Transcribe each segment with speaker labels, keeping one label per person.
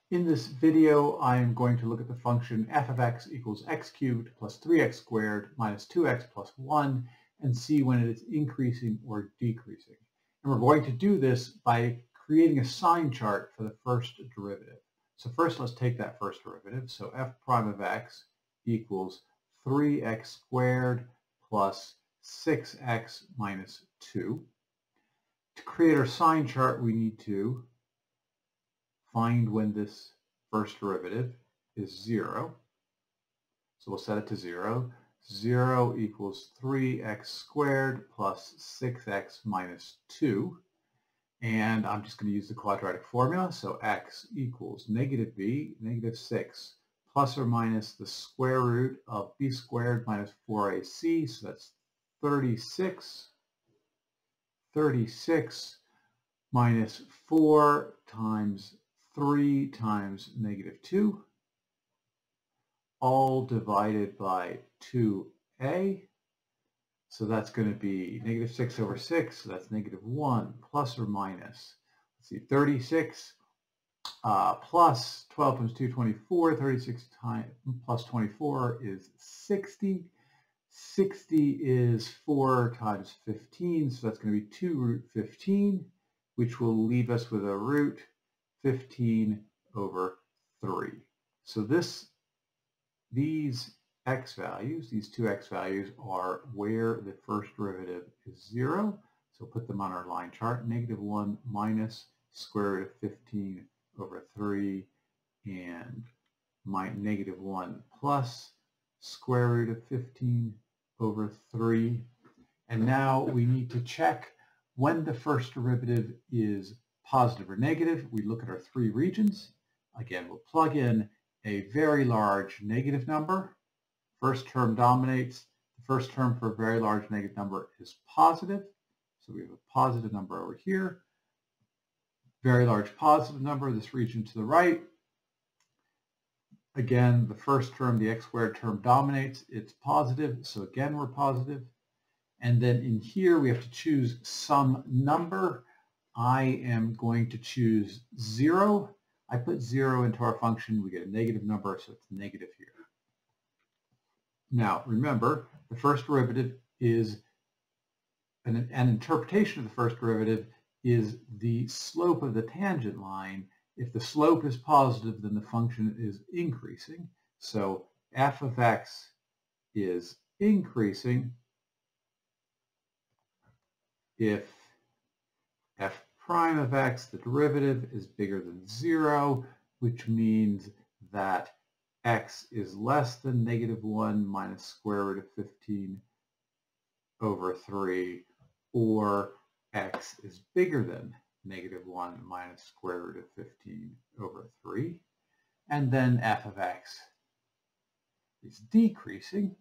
Speaker 1: In this video, I am going to look at the function f of x equals x cubed plus 3x squared minus 2x plus 1 and see when it is increasing or decreasing. And we're going to do this by creating a sign chart for the first derivative. So first let's take that first derivative. So f prime of x equals 3x squared plus 6x minus 2. To create our sign chart, we need to find when this first derivative is 0. So we'll set it to 0. 0 equals 3x squared plus 6x minus 2. And I'm just going to use the quadratic formula. So x equals negative b, negative 6, plus or minus the square root of b squared minus 4ac. So that's 36. 36 minus 4 times 3 times negative 2, all divided by 2a. So that's going to be negative 6 over 6, so that's negative 1, plus or minus. Let's see, 36 plus 12 times 2, 24. 36 times plus 24 is 60. 60 is 4 times 15, so that's going to be 2 root 15, which will leave us with a root 15 over 3. So these x values, these two x values, are where the first derivative is 0. So put them on our line chart. Negative 1 minus square root of 15 over 3 and negative 1 plus square root of 15 over 3. And now we need to check when the first derivative is positive or negative. We look at our three regions. Again, we'll plug in a very large negative number. First term dominates. The first term for a very large negative number is positive. So we have a positive number over here. Very large positive number, this region to the right. Again, the first term, the x squared term, dominates. It's positive, so again we're positive. And then in here we have to choose some number. I am going to choose 0. I put 0 into our function. We get a negative number, so it's negative here. Now remember, the first derivative is an interpretation of the first derivative is the slope of the tangent line. If the slope is positive, then the function is increasing. So f of x is increasing if f prime of x, the derivative, is bigger than 0, which means that x is less than negative 1 minus square root of 15 over 3, or x is bigger than negative 1 minus square root of 15 over 3. And then f of x is decreasing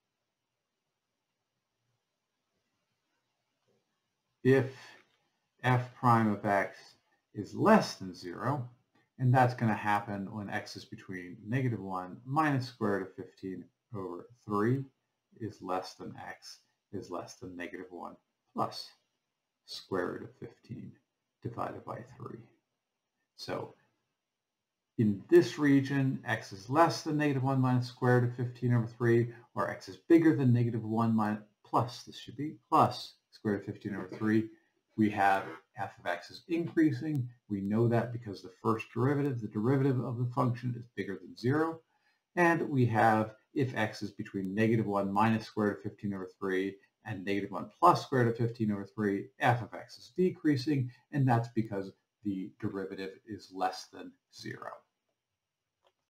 Speaker 1: if f prime of x is less than 0, and that's going to happen when x is between negative 1 minus square root of 15 over 3 is less than x is less than negative 1 plus square root of 15 divided by 3. So in this region, x is less than negative 1 minus square root of 15 over 3, or x is bigger than negative 1 minus plus, this should be plus square root of 15 over 3. We have f of x is increasing. We know that because the first derivative, the derivative of the function, is bigger than 0. And we have if x is between negative 1 minus square root of 15 over 3 and negative 1 plus square root of 15 over 3, f of x is decreasing, and that's because the derivative is less than 0.